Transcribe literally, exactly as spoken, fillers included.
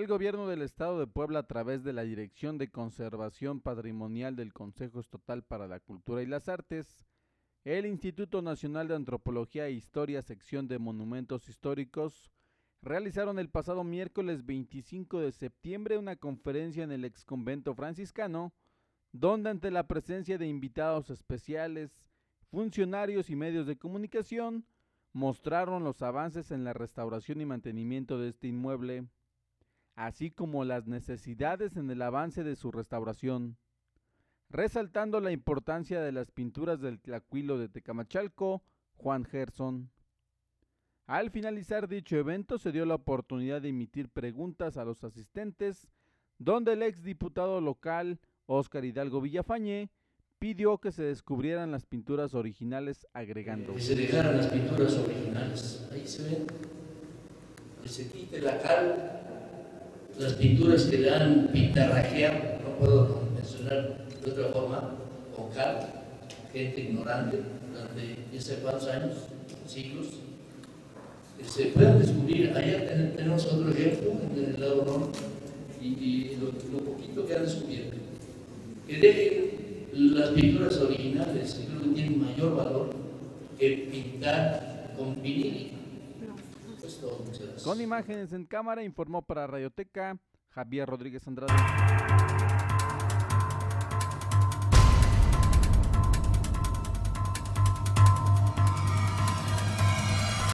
El gobierno del estado de Puebla, a través de la Dirección de Conservación Patrimonial del Consejo Estatal para la Cultura y las Artes, el Instituto Nacional de Antropología e Historia, sección de Monumentos Históricos, realizaron el pasado miércoles veinticinco de septiembre una conferencia en el exconvento franciscano, donde ante la presencia de invitados especiales, funcionarios y medios de comunicación, mostraron los avances en la restauración y mantenimiento de este inmueble, así como las necesidades en el avance de su restauración, resaltando la importancia de las pinturas del Tlacuilo de Tecamachalco, Juan Gerson. Al finalizar dicho evento se dio la oportunidad de emitir preguntas a los asistentes, donde el exdiputado local, Óscar Hidalgo Villafañe, pidió que se descubrieran las pinturas originales, agregando: que se dejaran las pinturas originales, ahí se ven, que se quite la cal, las pinturas que le han pintarrajeado, no puedo mencionar de otra forma, con cal, gente ignorante durante esos cuantos años, siglos, que se puedan descubrir. Allá tenemos otro ejemplo en el lado norte, y, y lo, lo poquito que han descubierto, que dejen las pinturas originales, que creo que tienen mayor valor que pintar con vinil. Pues todo, con imágenes en cámara informó para Radioteca Javier Rodríguez Andrade.